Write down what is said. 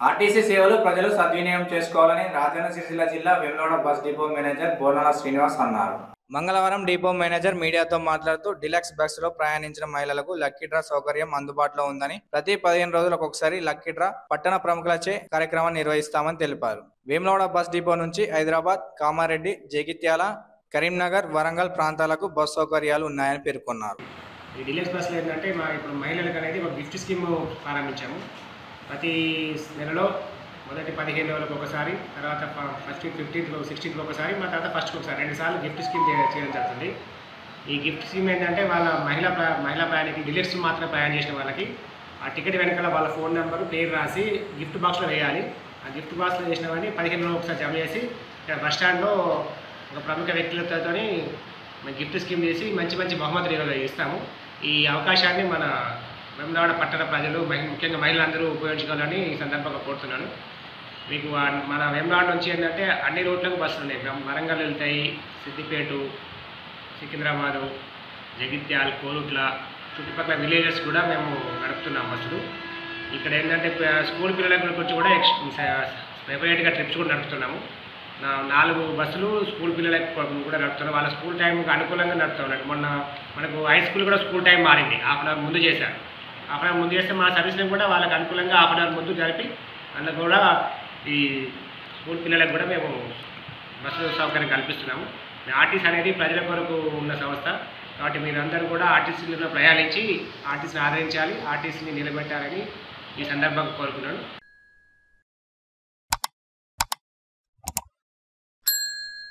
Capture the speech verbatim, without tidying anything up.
RTC సేవలు ప్రజలు సద్వినియోగం చేసుకోవాలని రాజన్న సిరిసిల్ల జిల్లా వేములవాడ బస్ డిపో మేనేజర్ బోనాల శ్రీనివాస్ అన్నారు. మంగళవారం డిపో మేనేజర్ మీడియాతో మాట్లాడుతూ డిలక్స్ బస్సులో ప్రయాణించిన మహిళలకు లక్కీ డ్రా సౌకర్యం అందుబాటులో ఉందని, ప్రతి పదిహేను రోజులకు ఒకసారి లక్కీ డ్రా పట్టణ ప్రముఖులచే కార్యక్రమాన్ని నిర్వహిస్తామని తెలిపారు. వేములవాడ బస్ డిపో నుంచి హైదరాబాద్, కామారెడ్డి, జగిత్యాల, కరీంనగర్, వరంగల్ ప్రాంతాలకు బస్ సౌకర్యాలు ఉన్నాయని పేర్కొన్నారు. ఈ డిలక్స్ బస్సులు ఏంటంటే మా ఇప్పుడు మహిళలకు అనేది ఒక గిఫ్ట్ స్కీమ్ ప్రారంభించాము. ప్రతి నెలలో మొదటి పదిహేను రోజులకు ఒకసారి, తర్వాత ఫస్ట్ ఫిఫ్టీన్త్ సిక్స్టీన్త్ ఒకసారి, మా తర్వాత ఫస్ట్కి ఒకసారి రెండు సార్లు గిఫ్ట్ స్కీమ్ చేయడం జరుగుతుంది. ఈ గిఫ్ట్ స్కీమ్ ఏంటంటే వాళ్ళ మహిళా మహిళా ప్రయాణికులు డిలక్స్ మాత్రమే ప్రయాణం చేసిన వాళ్ళకి ఆ టికెట్ వెనకాల వాళ్ళ ఫోన్ నెంబరు, పేరు రాసి గిఫ్ట్ బాక్స్లో వేయాలి. ఆ గిఫ్ట్ బాక్స్లో చేసిన వాడిని పదిహేను రోజులు ఒకసారి జమ చేసి ఇక్కడ బస్ స్టాండ్లో ఒక ప్రముఖ వ్యక్తులతో మేము గిఫ్ట్ స్కీమ్ చేసి మంచి మంచి బహుమతులు ఇస్తాము. ఈ అవకాశాన్ని మన వేములవాడ పట్టణ ప్రజలు ముఖ్యంగా మహిళలందరూ ఉపయోగించుకోవాలని ఈ సందర్భంగా కోరుతున్నాను. మీకు మన వేములవాడ నుంచి ఏంటంటే అన్ని రోడ్లకు బస్సులు ఉన్నాయి. వరంగల్ వెళ్తాయి, సిద్దిపేట, సికింద్రాబాదు, జగిత్యాల, కోరుట్ల చుట్టుపక్కల విలేజెస్ కూడా మేము నడుపుతున్నాం బస్సులు. ఇక్కడ ఏంటంటే స్కూల్ పిల్లల గురించి కూడా సెపరేట్గా ట్రిప్స్ కూడా నడుపుతున్నాము. నాలుగు బస్సులు స్కూల్ పిల్లలకు కూడా నడుపుతున్నాం. వాళ్ళ స్కూల్ టైంకి అనుకూలంగా నడుపుతున్నాం. మొన్న మనకు హై స్కూల్ కూడా స్కూల్ టైం మారింది, హాఫ్ అన్ అవర్ ముందు చేశారు. హాఫ్ అన్ అవర్ ముందు చేస్తే మా సర్వీస్ని కూడా వాళ్ళకి అనుకూలంగా హాఫ్ అన్ అవర్ ముందు జరిపి అందులో కూడా ఈ స్కూల్ పిల్లలకు కూడా మేము బస్సు సౌకర్యం కల్పిస్తున్నాము. ఆర్టీసీ అనేది ప్రజల కొరకు ఉన్న సంస్థ కాబట్టి మీరందరూ కూడా ఆర్టీసీలో ప్రయాణించి ఆర్టీసీని ఆదరించాలి, ఆర్టీసీని నిలబెట్టాలని ఈ సందర్భంగా కోరుకున్నాను.